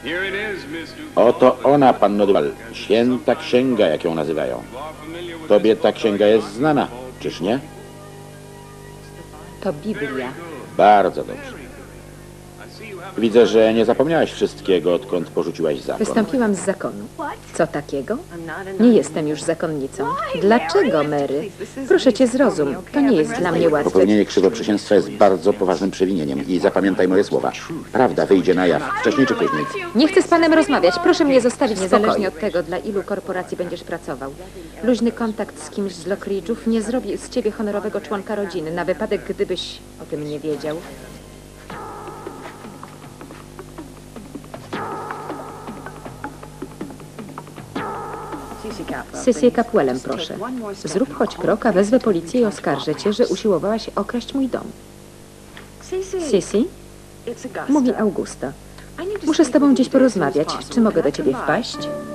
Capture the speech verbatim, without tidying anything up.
Oto ona, panno Duval, święta księga, jak ją nazywają. Tobie ta księga jest znana, czyż nie? To Biblia. Bardzo dobrze. Widzę, że nie zapomniałaś wszystkiego, odkąd porzuciłaś zakon. Wystąpiłam z zakonu. Co takiego? Nie jestem już zakonnicą. Dlaczego, Mary? Proszę cię, zrozum. To nie jest dla mnie łatwe. Popełnienie krzywoprzysięstwa jest bardzo poważnym przewinieniem i zapamiętaj moje słowa. Prawda wyjdzie na jaw, wcześniej czy później. Nie chcę z panem rozmawiać. Proszę mnie zostawić niezależnie od tego, dla ilu korporacji będziesz pracował. Luźny kontakt z kimś z Lockridge'ów nie zrobi z ciebie honorowego członka rodziny, na wypadek, gdybyś o tym nie wiedział. Sissy Capwellem, proszę. Zrób choć krok, a wezwę policję i oskarżę cię, że usiłowałaś okraść mój dom. Sissy? Mówi Augusta. Muszę z tobą gdzieś porozmawiać. Czy mogę do ciebie wpaść?